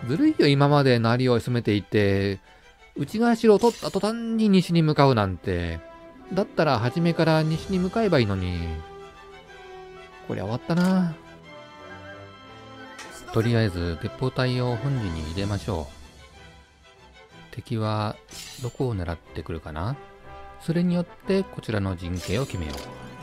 ずるいよ、今まで成りを攻めていて、内側城を取った途端に西に向かうなんて。だったら初めから西に向かえばいいのに。こりゃ終わったな。とりあえず鉄砲隊を本陣に入れましょう。敵はどこを狙ってくるかな。それによってこちらの陣形を決めよう。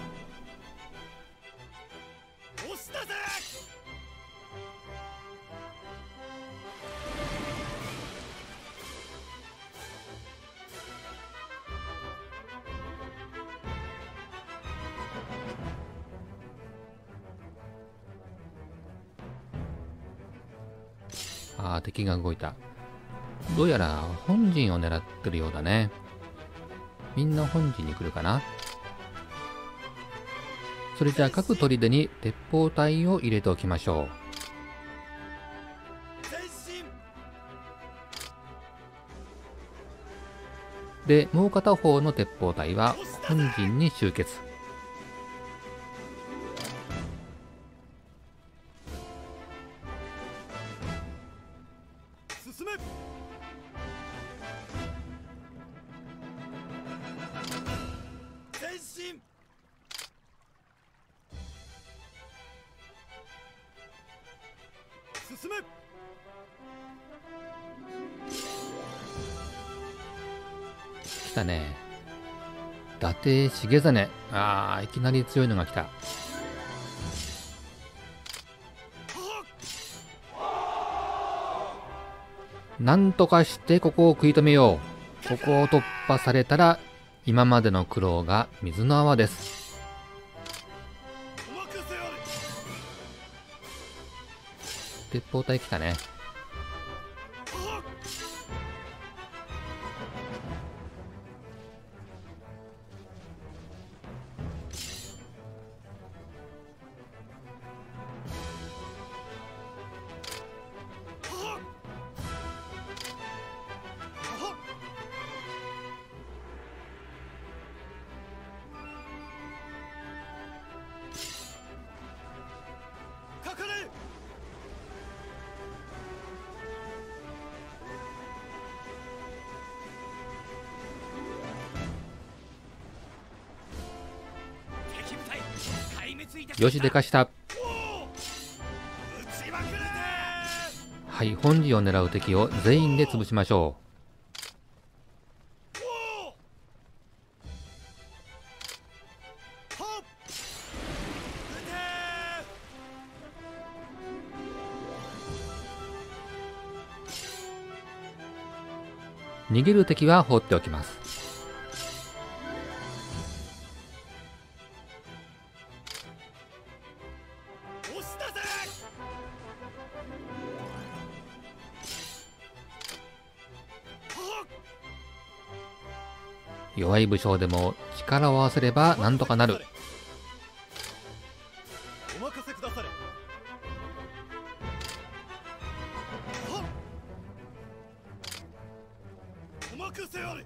ああ、敵が動いた。どうやら本陣を狙ってるようだね。みんな本陣に来るかな。それじゃあ各砦に鉄砲隊を入れておきましょう。で、もう片方の鉄砲隊は本陣に集結。来たね。伊達重実。ああ、いきなり強いのが来た。なんとかしてここを食い止めよう。ここを突破されたら今までの苦労が水の泡です。鉄砲隊来たね。よし、でかした。はい、本陣を狙う敵を全員で潰しましょう。逃げる敵は放っておきます。弱い武将でも力を合わせればなんとかなる。 お任せくだされ。お任せあれ。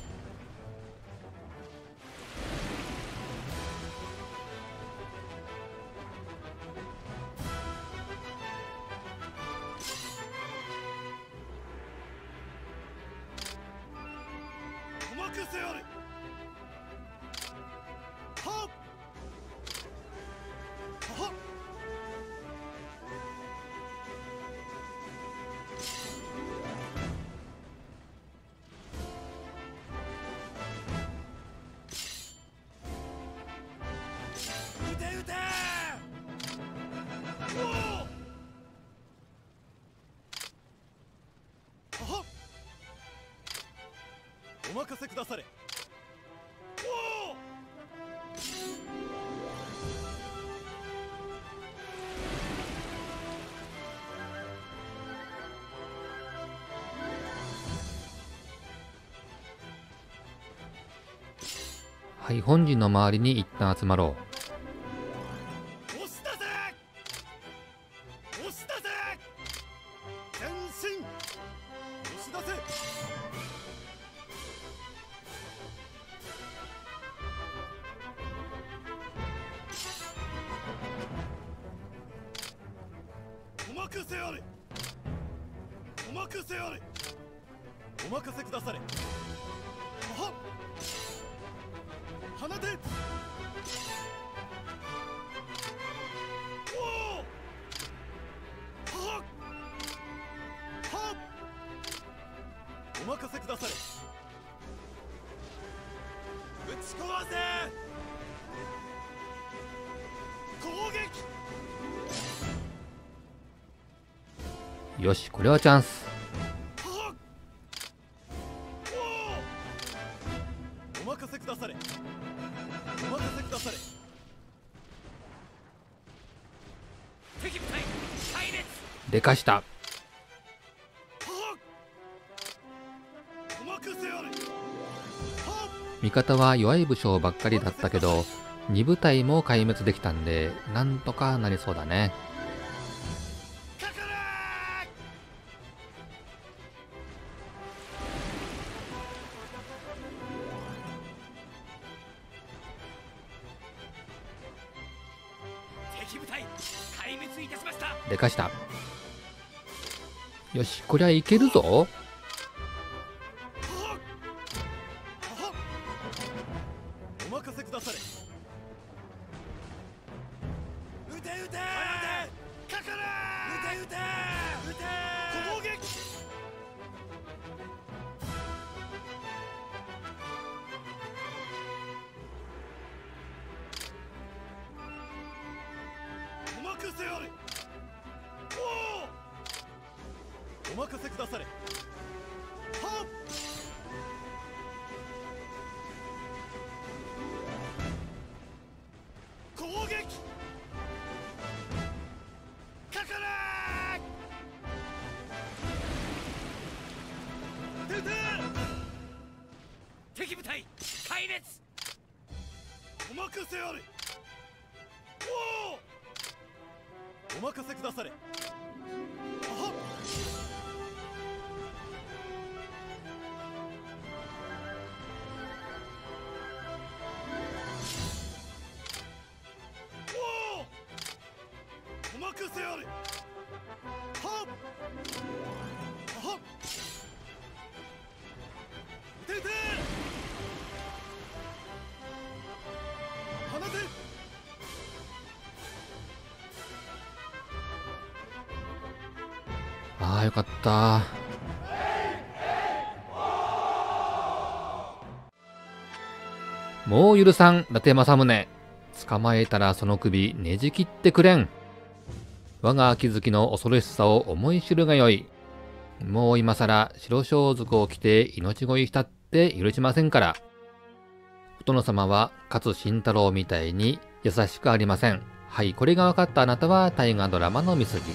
お任せあれ。はっはっ。撃て撃て。おお。はっ。お任せくだされ。おお。 はい、本陣の周りに一旦集まろ押し出せ。押し出せ。前進。押し出せ。お任せあれ。 任せあれ。お任せくだされ。はっ。放て。おお。はっ。はっ。お任せくだされ。撃ち壊せ。攻撃。 よし、これはチャンス。 はっ。おお。お任せくだされ。お任せくだされ。敵部隊壊滅。 でかした。 はっ。お任せあれ。はっ。 味方は弱い武将ばっかりだったけど、2部隊も壊滅できたんで、なんとかなりそうだね。 かかれー。敵部隊壊滅いたしました。はでかした。よし、こりゃいけるぞ。 っ。はっ。お任せくだされ。撃て撃て。かかれ。撃て撃て。撃て。攻撃。お任せあれ。おお。お任せくだされ。はっ。攻撃。かかれー。出て。敵部隊壊滅。お任せあれ。おお。お任せくだされ。はっ。おお。お任せあれ。はっ。はっ。出て。放て。 ああ、よかった。もう許さん、伊達政宗。捕まえたらその首ねじ切ってくれん。我が気づきの恐ろしさを思い知るがよい。もう今さら白装束を着て命乞いしたって許しませんから。お殿様は勝新太郎みたいに優しくありません。はい、これが分かったあなたは大河ドラマの見過ぎ。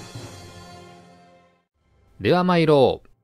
では参ろう。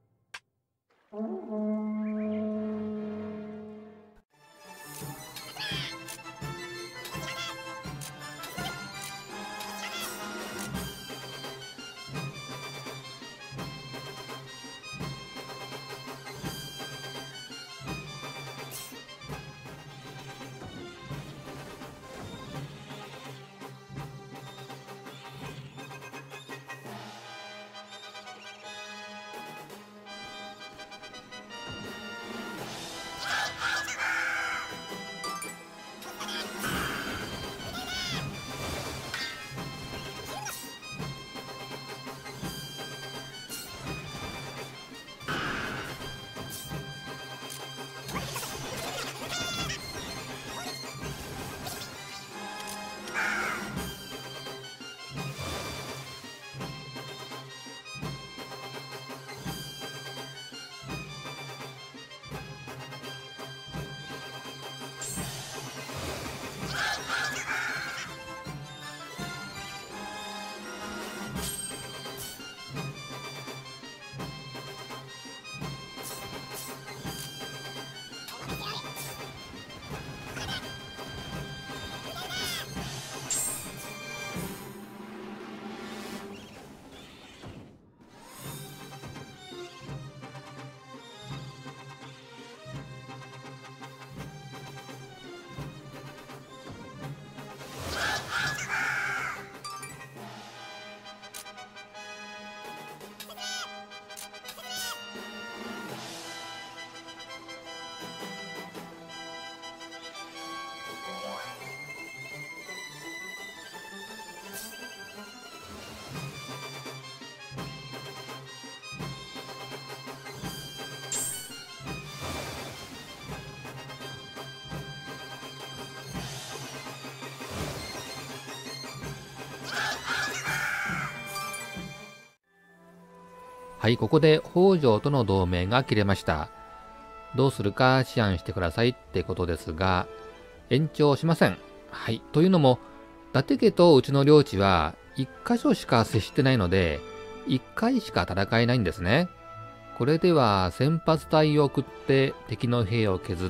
はい、ここで北条との同盟が切れました。どうするか思案してくださいってことですが、延長しません。はい。というのも、伊達家とうちの領地は1箇所しか接してないので、1回しか戦えないんですね。これでは先発隊を送って敵の兵を削って、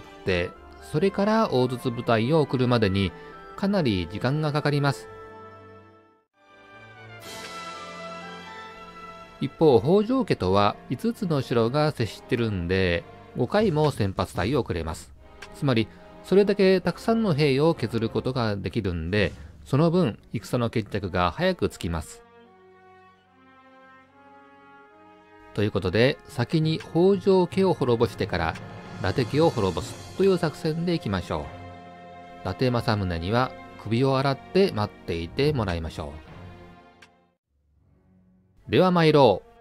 それから大筒部隊を送るまでにかなり時間がかかります。一方、北条家とは5つの城が接してるんで、5回も先発隊を送れます。つまり、それだけたくさんの兵を削ることができるんで、その分、戦の決着が早くつきます。ということで、先に北条家を滅ぼしてから、伊達家を滅ぼすという作戦でいきましょう。伊達政宗には首を洗って待っていてもらいましょう。では参ろう。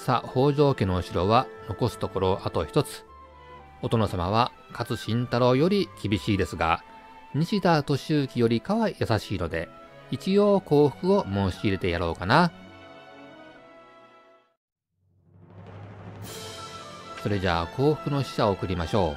さあ、北条家のお城は残すところあと一つ。お殿様は勝新太郎より厳しいですが、西田敏行よりかは優しいので、一応降伏を申し入れてやろうかな。それじゃあ降伏の使者を送りましょう。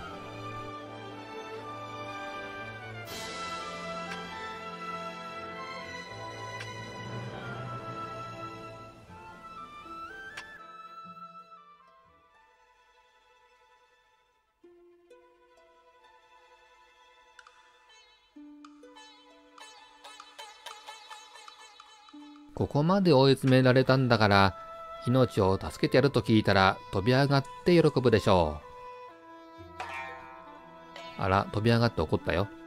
ここまで追い詰められたんだから、命を助けてやると聞いたら飛び上がって喜ぶでしょう。あら、飛び上がって怒ったよ。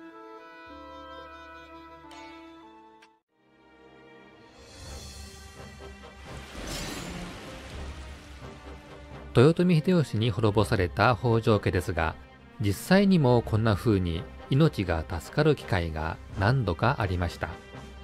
豊臣秀吉に滅ぼされた北条家ですが、実際にもこんな風に命が助かる機会が何度かありました。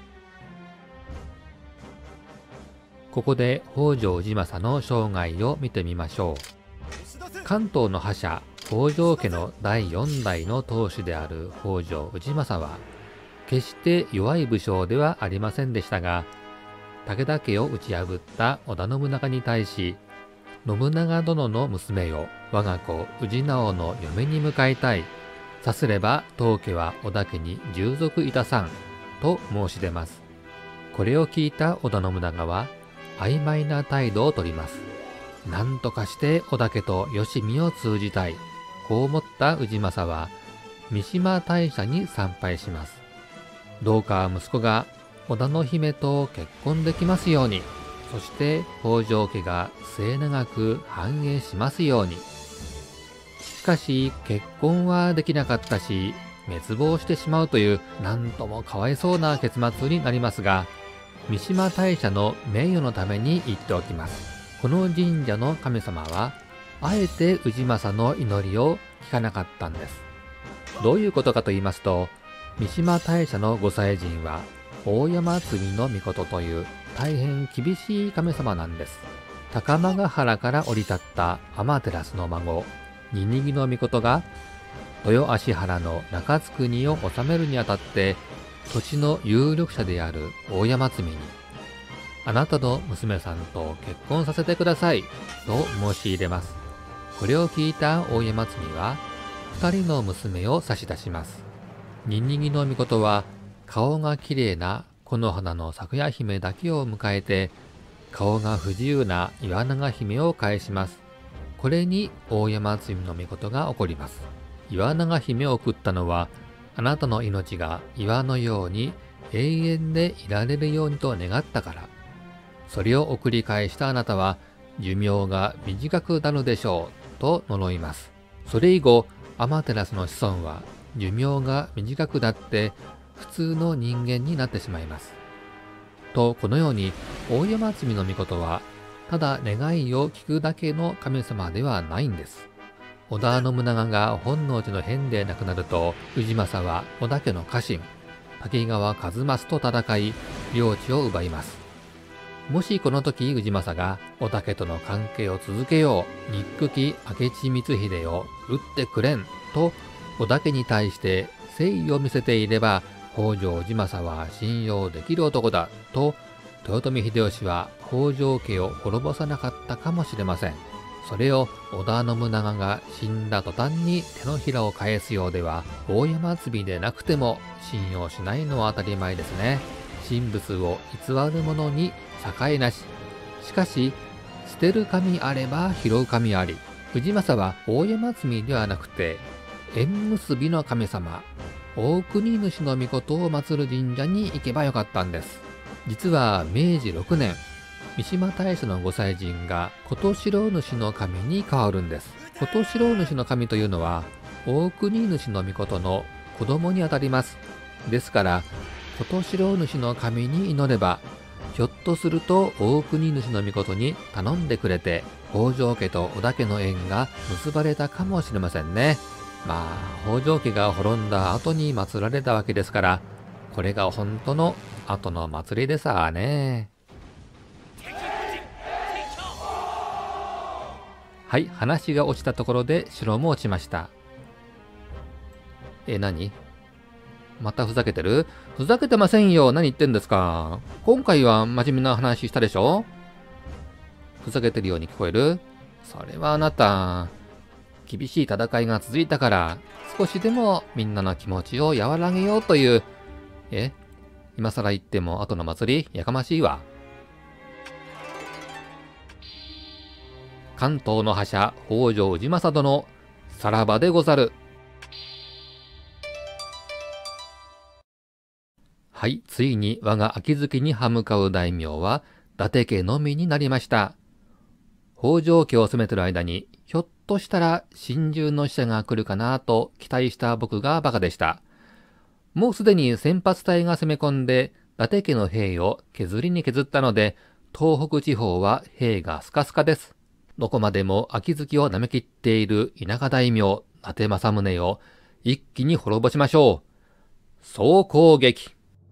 ここで北条氏政の生涯を見てみましょう。関東の覇者、北条家の第4代の当主である北条氏政は、決して弱い武将ではありませんでしたが、武田家を打ち破った織田信長に対し、信長殿の娘を我が子氏直の嫁に迎えたい。さすれば当家は織田家に従属いたさん、と申し出ます。これを聞いた織田信長は、曖昧な態度をとります。なんとかして織田家と吉見を通じたい。こう思った氏政は、三島大社に参拝します。どうか息子が織田の姫と結婚できますように、そして北条家が末永く繁栄しますように。しかし結婚はできなかったし、滅亡してしまうという、なんともかわいそうな結末になりますが、三島大社の名誉のために言っておきます。この神社の神様は、あえて氏政の祈りを聞かなかったんです。どういうことかと言いますと、三島大社のご祭神は、大山積の命という大変厳しい神様なんです。高間ヶ原から降り立った天照の孫、ニニギの命が、豊足原の中津国を治めるにあたって、土地の有力者である大山積に、あなたの娘さんと結婚させてください、と申し入れます。これを聞いた大山積は、二人の娘を差し出します。ニニギの命は、顔がきれいな木の花の咲夜姫だけを迎えて、顔が不自由な岩永姫を返します。これに大山積の命が起こります。岩永姫を送ったのは、あなたの命が岩のように永遠でいられるようにと願ったから。それを送り返したあなたは寿命が短くなるでしょうと呪います。それ以後、天照の子孫は寿命が短くなって普通の人間になってしまいます。と、このように大山積の命はただ願いを聞くだけの神様ではないんです。織田信長が本能寺の変で亡くなると、氏政は織田家の家臣、滝川一益と戦い、領地を奪います。もしこの時氏政が織田家との関係を続けよう、憎き明智光秀を討ってくれん、と織田家に対して誠意を見せていれば、北条氏政は信用できる男だ、と豊臣秀吉は北条家を滅ぼさなかったかもしれません。それを織田信長が死んだ途端に手のひらを返すようでは、大山積でなくても信用しないのは当たり前ですね。神仏を偽る者に栄なし。しかし、捨てる神あれば拾う神あり。氏政は大山積ではなくて、縁結びの神様、大国主の命を祀る神社に行けばよかったんです。実は明治6年、三島大社のご祭神が琴城主の神に変わるんです。琴城主の神というのは大国主の命の子供にあたります。ですから琴城主の神に祈れば、ひょっとすると大国主の命に頼んでくれて、北条家と織田家の縁が結ばれたかもしれませんね。まあ北条家が滅んだ後に祀られたわけですから、これが本当の後の祭りでさあね。 はい、話が落ちたところで城も落ちました。何？またふざけてる？ふざけてませんよ。何言ってんですか。今回は真面目な話したでしょ？ふざけてるように聞こえる？それはあなた、厳しい戦いが続いたから、少しでもみんなの気持ちを和らげようという。今更言っても後の祭りやかましいわ。関東の覇者、北条氏政殿、さらばでござる。はい、ついに我が秋月に歯向かう大名は、伊達家のみになりました。北条家を攻めてる間に、ひょっとしたら心中の使者が来るかなと期待した僕がバカでした。もうすでに先発隊が攻め込んで、伊達家の兵を削りに削ったので、東北地方は兵がスカスカです。どこまでも秋月を舐めきっている田舎大名、伊達政宗を一気に滅ぼしましょう。総攻撃。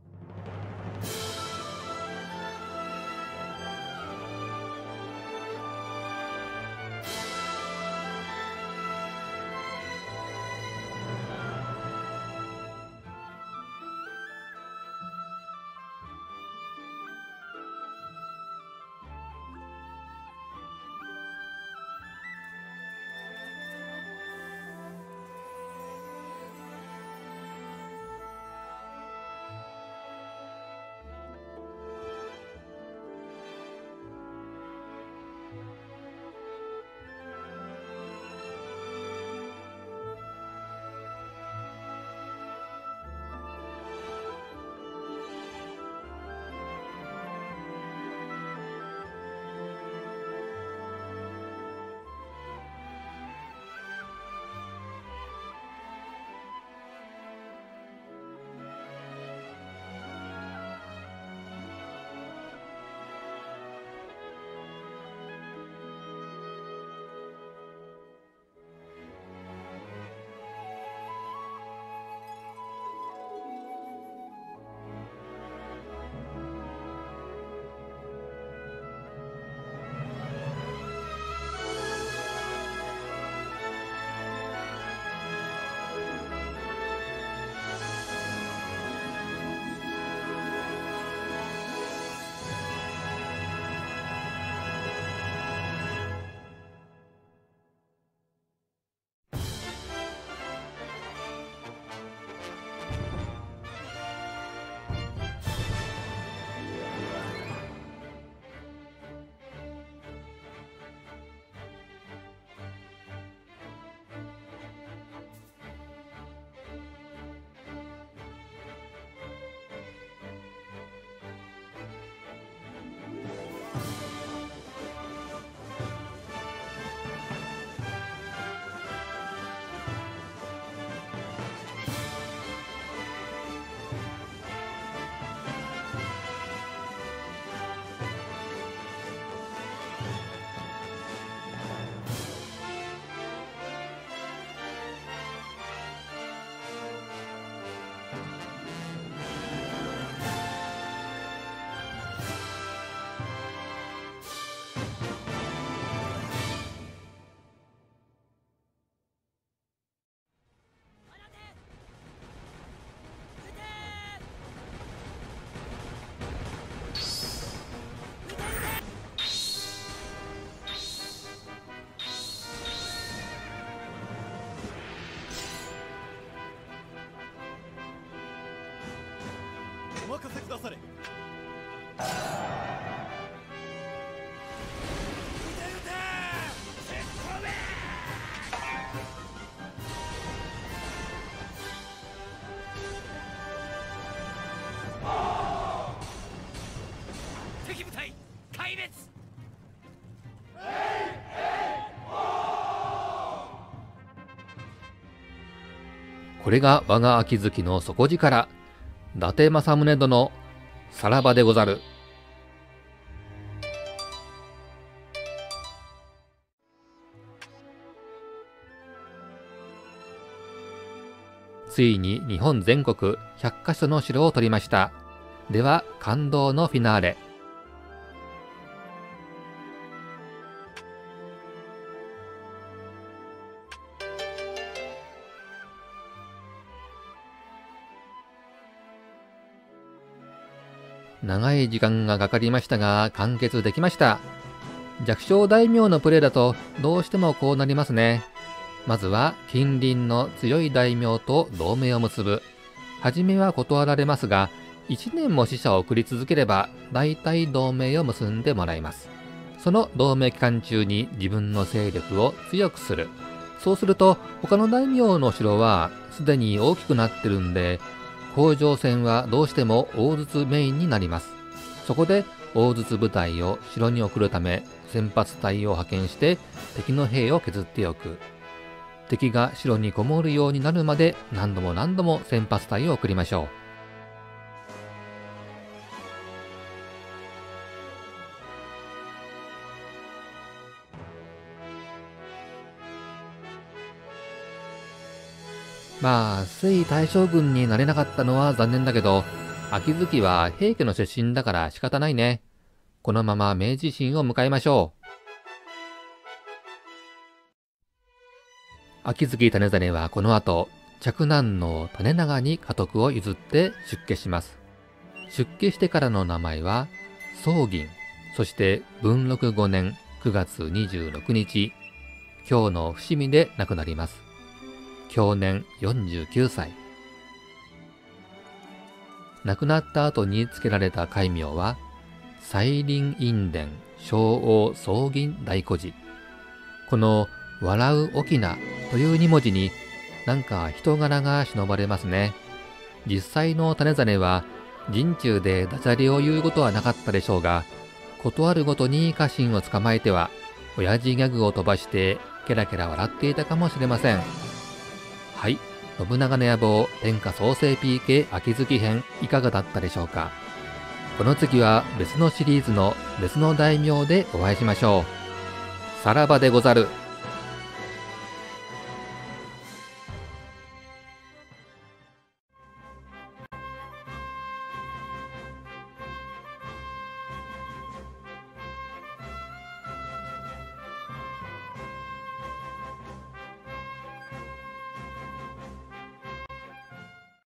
お任せくだされ。敵部隊壊滅。 これが我が秋月の底力、伊達政宗殿、さらばでござる。ついに日本全国100カ所の城を取りました。では感動のフィナーレ。 長い時間がかかりましたが完結できました。弱小大名のプレイだとどうしてもこうなりますね。まずは近隣の強い大名と同盟を結ぶ。はじめは断られますが、1年も使者を送り続ければ大体同盟を結んでもらいます。その同盟期間中に自分の勢力を強くする。そうすると他の大名の城はすでに大きくなってるんで、攻城戦はどうしても大筒メインになります。そこで大筒部隊を城に送るため先発隊を派遣して敵の兵を削っておく。敵が城にこもるようになるまで何度も何度も先発隊を送りましょう。まあ、征夷大将軍になれなかったのは残念だけど、秋月は平家の出身だから仕方ないね。このまま明治維新を迎えましょう。秋月種真はこの後、嫡男の種長に家督を譲って出家します。出家してからの名前は宗銀。そして文禄5年9月26日、今日の伏見で亡くなります。享年49歳。亡くなった後に付けられた戒名は、西林院伝正王宗銀大孤寺。この笑う翁という2文字になんか人柄が忍ばれますね。実際の種真は陣中でダジャレを言うことはなかったでしょうが、ことあるごとに家臣を捕まえては親父ギャグを飛ばしてケラケラ笑っていたかもしれません。はい、信長の野望天下創世 PK 秋月編いかがだったでしょうか。この次は別のシリーズの別の大名でお会いしましょう。さらばでござる。